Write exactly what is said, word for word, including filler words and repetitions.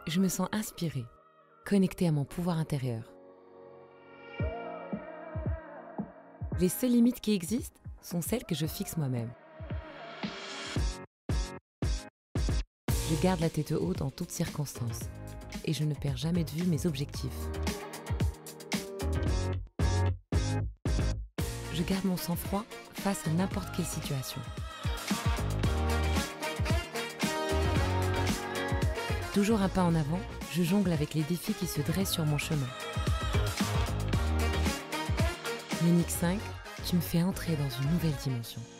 Je me sens inspirée, connectée à mon pouvoir intérieur. Les seules limites qui existent sont celles que je fixe moi-même. Je garde la tête haute en toutes circonstances et je ne perds jamais de vue mes objectifs. Je garde mon sang-froid face à n'importe quelle situation. Toujours un pas en avant, je jongle avec les défis qui se dressent sur mon chemin. Munich cinq, tu me fais entrer dans une nouvelle dimension.